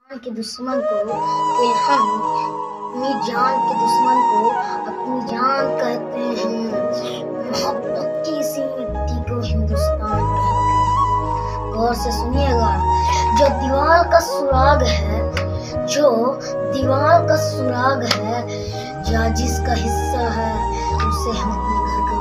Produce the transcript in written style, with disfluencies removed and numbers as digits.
के दुश्मन को कि हम अपनी जान के दुश्मन को अपनी जान कहते हैं। मोहब्बत की इसी मिट्टी को हिंदुस्तान कहते हैं। गौर से सुनिएगा, जो दीवार का सुराग है, जो दीवार का सुराग है, या जिसका हिस्सा है, उसे हम अपने घर का